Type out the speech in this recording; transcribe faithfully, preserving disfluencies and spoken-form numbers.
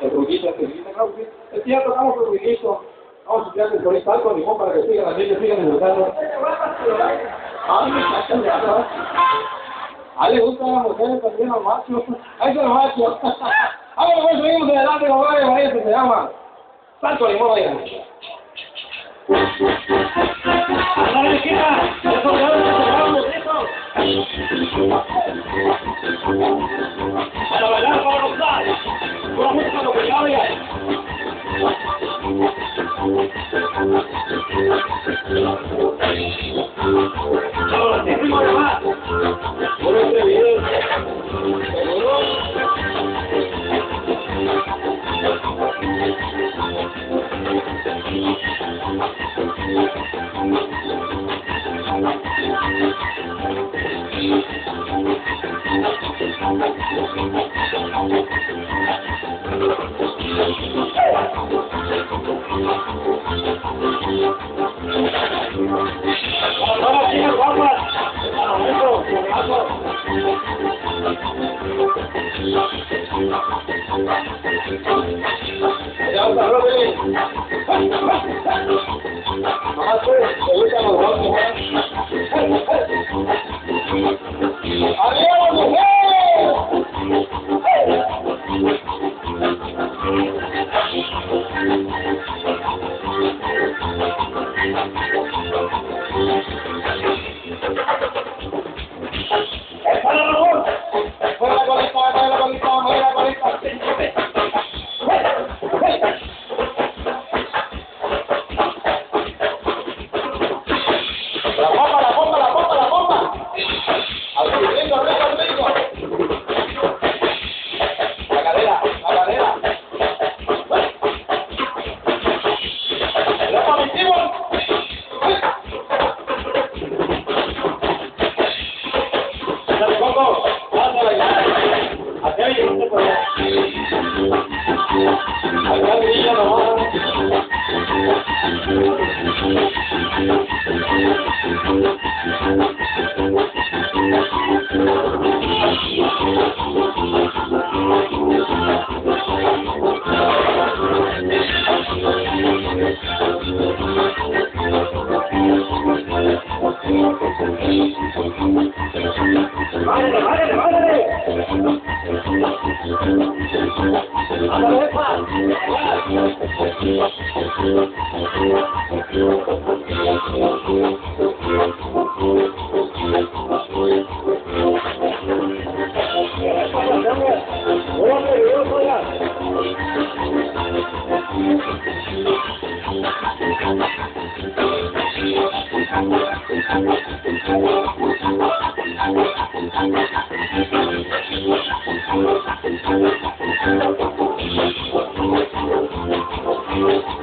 el ruidito, el ruidito, claro que sí. Es que ya tocamos el ruidito. Vamos a estudiar por ahí algo, limón, para que sigan las niñas, sigan disfrutando. Ay, me sacan de atrás. A le gustan las mujeres también, los machos. Ahí son los machos. Ahora pues seguimos adelante, compadre, vaya, se llama Santo Limón, vaya. ¡A la esquina! ¡Eso ya lo cerramos, eso! ¡Para bailar, para gozar! ¡Pura música lo que cabe! ¡Ahora sí, primo, además! ¡Por este video! ¿Seguro? ¡Vamos, chicos, vamos! ¡Vamos, vamos! ¡Ya, está, Robert! ¡Mamá, pues! ¡Me gustan los brazos, ¡adiós, mujer! ¡Es para Ramón! ¡Mueve la colita, mueve la colita, mueve la colita! ¡La bomba, la bomba, la bomba, la bomba! ¡Al rico, rico, rico! ¡La cadera, la cadera! ¡La positiva! ¡Dale, Coco! ¡Vamos a bailar! ¡Aquí hay un tipo de... ¡Acá hay niña nomás! ¡Bájale, bájale, bájale! ¡Ándale, epa! Thank you.